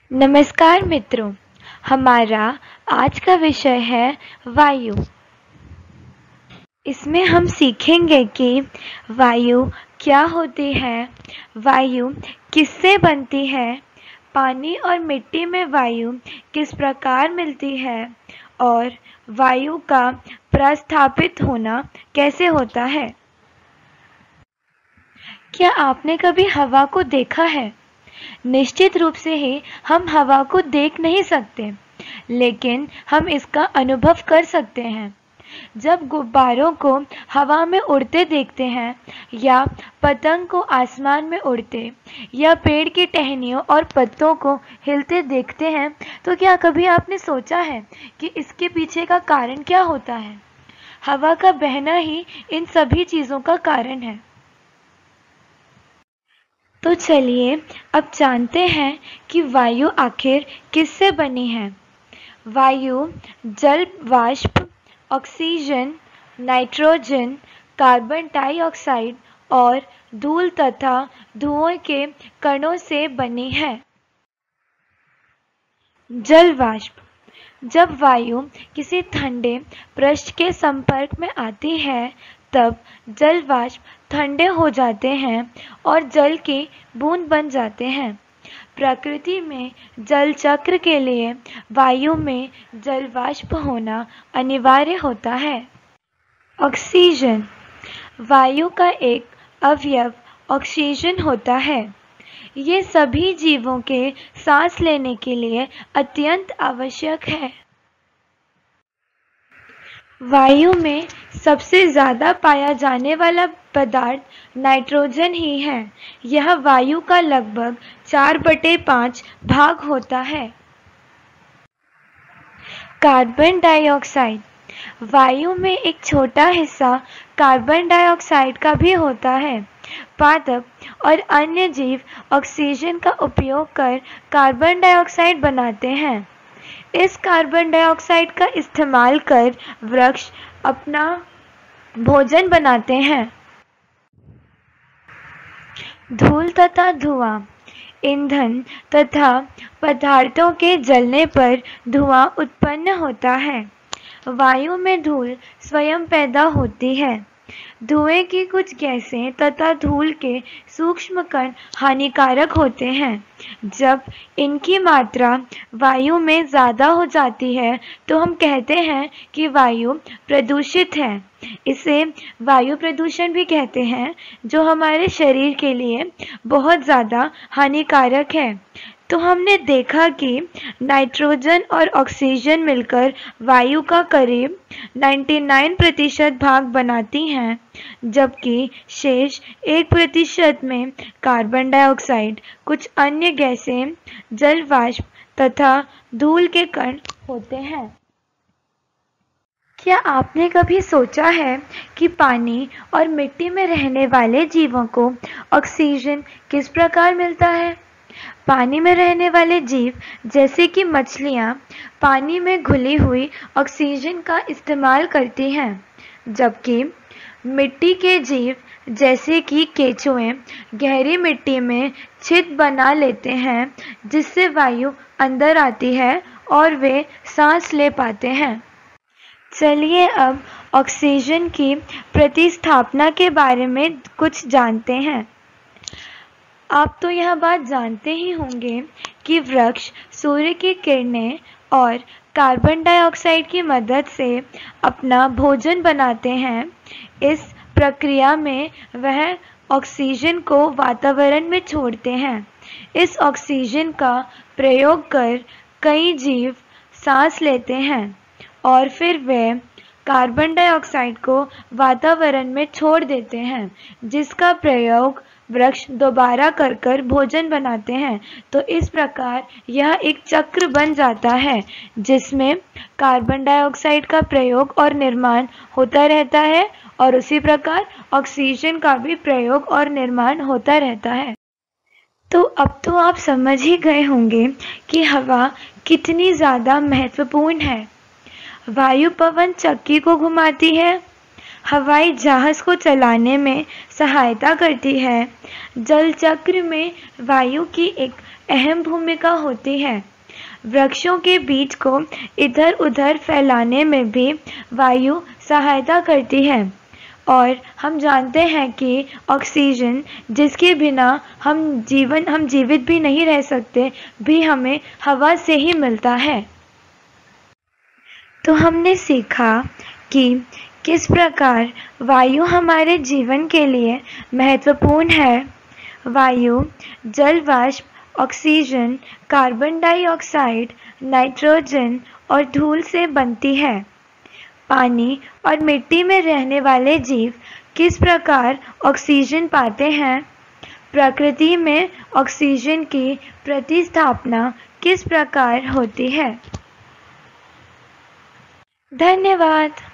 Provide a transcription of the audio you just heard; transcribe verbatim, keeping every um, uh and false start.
नमस्कार मित्रों, हमारा आज का विषय है वायु। इसमें हम सीखेंगे कि वायु क्या होती है, वायु किससे बनती है, पानी और मिट्टी में वायु किस प्रकार मिलती है और वायु का प्रस्थापित होना कैसे होता है। क्या आपने कभी हवा को देखा है? निश्चित रूप से ही हम हवा को देख नहीं सकते, लेकिन हम इसका अनुभव कर सकते हैं। जब गुब्बारों को हवा में उड़ते देखते हैं या पतंग को आसमान में उड़ते या पेड़ की टहनियों और पत्तों को हिलते देखते हैं, तो क्या कभी आपने सोचा है कि इसके पीछे का कारण क्या होता है? हवा का बहना ही इन सभी चीज़ों का कारण है। तो चलिए अब जानते हैं कि वायु आखिर किससे बनी है। वायु जल वाष्प, ऑक्सीजन, नाइट्रोजन, कार्बन डाइऑक्साइड और धूल तथा धुओं के कणों से बनी है। जल वाष्प। जब वायु किसी ठंडे पृष्ठ के संपर्क में आती है, तब जल वाष्प ठंडे हो जाते हैं और जल की बूंद बन जाते हैं। प्रकृति में जल चक्र के लिए वायु में जल वाष्प होना अनिवार्य होता है। ऑक्सीजन। वायु का एक अवयव ऑक्सीजन होता है। ये सभी जीवों के सांस लेने के लिए अत्यंत आवश्यक है। वायु में सबसे ज़्यादा पाया जाने वाला पदार्थ नाइट्रोजन ही है। यह वायु का लगभग चार बटे पाँच भाग होता है। Carbon dioxide. वायु में एक छोटा हिस्सा कार्बन डाइऑक्साइड का भी होता है। पादप और अन्य जीव ऑक्सीजन का उपयोग कर कार्बन डाइऑक्साइड बनाते हैं। इस कार्बन डाइऑक्साइड का इस्तेमाल कर वृक्ष अपना भोजन बनाते हैं। धूल तथा धुआं। ईंधन तथा पदार्थों के जलने पर धुआं उत्पन्न होता है। वायु में धूल स्वयं पैदा होती है। धुएं की कुछ गैसें तथा धूल के सूक्ष्म कण हानिकारक होते हैं। जब इनकी मात्रा वायु में ज़्यादा हो जाती है तो हम कहते हैं कि वायु प्रदूषित है। इसे वायु प्रदूषण भी कहते हैं, जो हमारे शरीर के लिए बहुत ज़्यादा हानिकारक है। तो हमने देखा कि नाइट्रोजन और ऑक्सीजन मिलकर वायु का करीब निन्यानवे प्रतिशत भाग बनाती हैं, जबकि शेष एक प्रतिशत में कार्बन डाइऑक्साइड, कुछ अन्य गैसें, जल वाष्प तथा धूल के कण होते हैं। क्या आपने कभी सोचा है कि पानी और मिट्टी में रहने वाले जीवों को ऑक्सीजन किस प्रकार मिलता है? पानी में रहने वाले जीव जैसे कि मछलियाँ पानी में घुली हुई ऑक्सीजन का इस्तेमाल करती हैं, जबकि मिट्टी के जीव जैसे कि केंचुए गहरी मिट्टी में छिद्र बना लेते हैं, जिससे वायु अंदर आती है और वे सांस ले पाते हैं। चलिए अब ऑक्सीजन की प्रतिस्थापना के बारे में कुछ जानते हैं। आप तो यह बात जानते ही होंगे कि वृक्ष सूर्य की किरणें और कार्बन डाइऑक्साइड की मदद से अपना भोजन बनाते हैं। इस प्रक्रिया में वह ऑक्सीजन को वातावरण में छोड़ते हैं। इस ऑक्सीजन का प्रयोग कर कई जीव सांस लेते हैं और फिर वे कार्बन डाइऑक्साइड को वातावरण में छोड़ देते हैं, जिसका प्रयोग वृक्ष दोबारा कर कर भोजन बनाते हैं। तो इस प्रकार यह एक चक्र बन जाता है, जिसमें कार्बन डाइऑक्साइड का प्रयोग और निर्माण होता रहता है और उसी प्रकार ऑक्सीजन का भी प्रयोग और निर्माण होता रहता है। तो अब तो आप समझ ही गए होंगे कि हवा कितनी ज़्यादा महत्वपूर्ण है। वायु पवन चक्की को घुमाती है। हवाई जहाज को चलाने में सहायता करती है। जल चक्र में वायु की एक अहम भूमिका होती है। वृक्षों के बीज को इधर उधर फैलाने में भी वायु सहायता करती है। और हम जानते हैं कि ऑक्सीजन, जिसके बिना हम जीवन हम जीवित भी नहीं रह सकते, भी हमें हवा से ही मिलता है। तो हमने सीखा कि किस प्रकार वायु हमारे जीवन के लिए महत्वपूर्ण है। वायु जल वाष्प, ऑक्सीजन, कार्बन डाइऑक्साइड, नाइट्रोजन और धूल से बनती है। पानी और मिट्टी में रहने वाले जीव किस प्रकार ऑक्सीजन पाते हैं? प्रकृति में ऑक्सीजन की प्रतिस्थापना किस प्रकार होती है? धन्यवाद।